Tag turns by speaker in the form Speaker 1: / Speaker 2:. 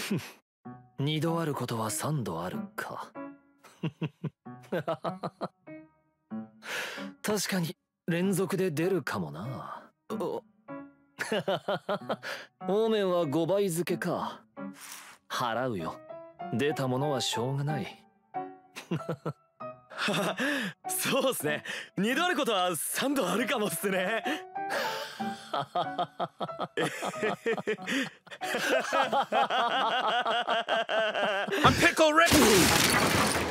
Speaker 1: 二度あることは三度あるか。確かに連続で出るかもな。オーメンは5倍付けか。払うよ。出たものはしょうがない。
Speaker 2: そうっすね。2度あることは3度あるかもっすね。
Speaker 3: I'm pickle ready.